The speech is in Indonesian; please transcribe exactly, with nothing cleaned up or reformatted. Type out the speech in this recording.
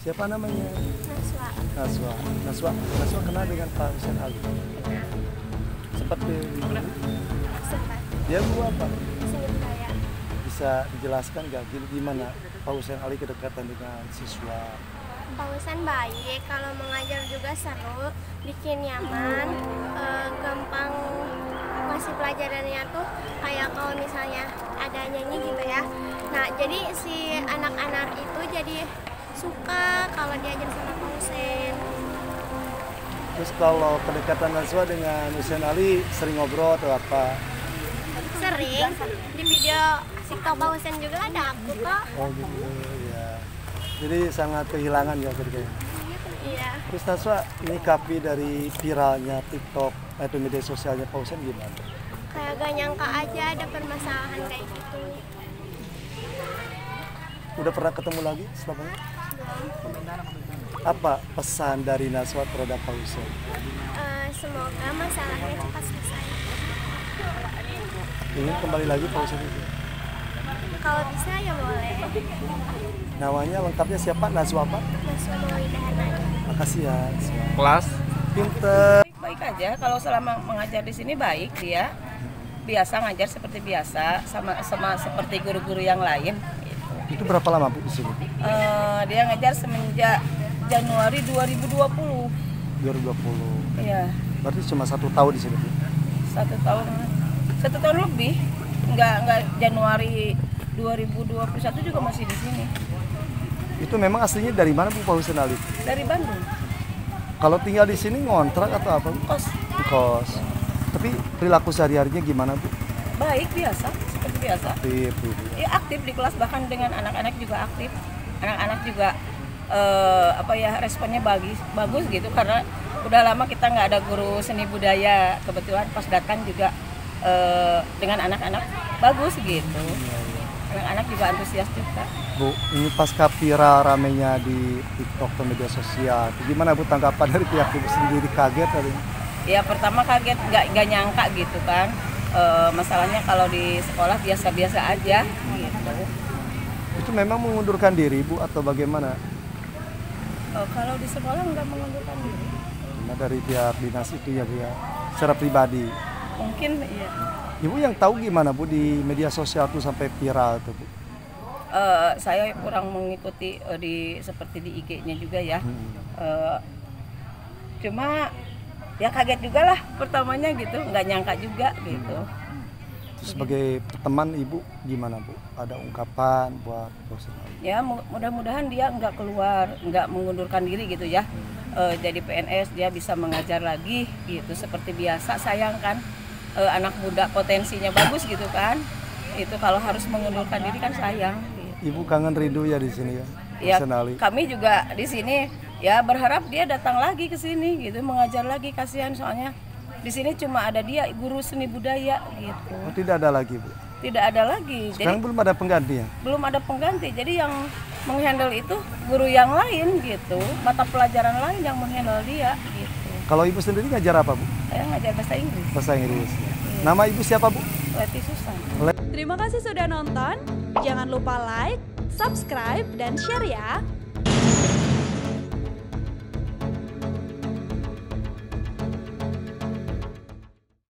Siapa namanya? Naswa. Naswa. Naswa. Naswa kenal dengan Pak Hussein Ali. Sempat di Sempat. dia guru apa? Seni budaya. Bisa dijelaskan nggak gimana Pak Hussein Ali kedekatan dengan siswa? Pak Hussein baik, kalau mengajar juga seru, bikin nyaman, e, gampang ngasih pelajarannya tuh kayak kalau misalnya ada nyanyi gitu ya. Nah jadi si anak-anak itu jadi suka kalau diajar sama Pak Hussein. Terus kalau kedekatan Naswa dengan Hussein Ali sering ngobrol atau apa? Sering, di video TikTok Pak Hussein juga ada aku kok. Oh gitu ya. Jadi sangat kehilangan ya ketika ini. Iya. Terus Naswa, ini kapi dari viralnya TikTok atau media sosialnya Pak Hussein gimana? Kayak gak nyangka aja ada permasalahan kayak gitu. Udah pernah ketemu lagi setelahnya? Belum. Apa pesan dari Naswa terhadap Pak Hussein? Eh, semoga masalahnya cepat selesai. Ingin kembali lagi Pak Hussein itu? Kalau bisa ya boleh. Namanya lengkapnya siapa? Naswa apa? Naswa Mawidah Hanani. Makasih ya. Naswa. Kelas Pinter. Baik aja, kalau selama mengajar di sini baik dia. Biasa ngajar seperti biasa, sama sama seperti guru-guru yang lain. Itu berapa lama Bu di sini? Uh, dia ngajar semenjak Januari dua ribu dua puluh. dua ribu dua puluh. Iya, Berarti cuma satu tahun di sini Bu? satu tahun, satu tahun lebih. Enggak enggak Januari dua ribu dua puluh satu juga masih di sini. Itu memang aslinya dari mana Bu Pak Hussein Ali? Dari Bandung, Kalau tinggal di sini ngontrak atau apa Bu? kos Di kos. Tapi perilaku sehari-harinya gimana Bu? baik biasa, seperti biasa. Aktif Bu. Ya, aktif di kelas, bahkan dengan anak-anak juga aktif. Anak-anak juga eh, apa ya responnya bagus, bagus gitu karena udah lama kita nggak ada guru seni budaya. Kebetulan pas datang juga eh, dengan anak-anak bagus gitu. Anak-anak juga antusias juga. Bu, ini pasca viral ramenya di TikTok atau media sosial. Gimana Bu tanggapan dari pihak Ibu sendiri, kaget tadi? Ya pertama kaget, nggak nggak nyangka gitu kan. Eh, masalahnya kalau di sekolah biasa-biasa aja gitu. Itu memang mengundurkan diri Bu atau bagaimana? Eh, kalau di sekolah nggak mengundurkan diri. Nah, dari pihak dinas itu ya Bu ya, secara pribadi. Mungkin iya. Ibu yang tahu gimana Bu di media sosial tuh sampai viral tuh Bu? Uh, saya kurang mengikuti uh, di seperti di I G-nya juga ya. Hmm. Uh, cuma ya kaget juga lah pertamanya gitu, nggak nyangka juga gitu. Terus sebagai teman Ibu gimana Bu? Ada ungkapan buat Hussein Ali? Ya mu- mudah-mudahan dia nggak keluar, nggak mengundurkan diri gitu ya. Uh, jadi P N S dia bisa mengajar lagi gitu seperti biasa. Sayang kan uh, anak muda potensinya bagus gitu kan. Itu kalau harus mengundurkan diri kan sayang. Ibu kangen rindu ya di sini ya, Ya, Hussein Ali. kami juga di sini ya berharap dia datang lagi ke sini gitu, mengajar lagi, kasihan soalnya di sini cuma ada dia guru seni budaya gitu. Oh, tidak ada lagi Bu? Tidak ada lagi. Sekarang Jadi belum ada pengganti ya? belum ada pengganti. Jadi yang menghandle itu guru yang lain gitu, mata pelajaran lain yang menghandle dia gitu. Kalau Ibu sendiri ngajar apa Bu? Saya ngajar bahasa Inggris. Bahasa Inggris. Nama Ibu siapa Bu? Leti Susan. Terima kasih sudah nonton. Jangan lupa like, subscribe, dan share ya.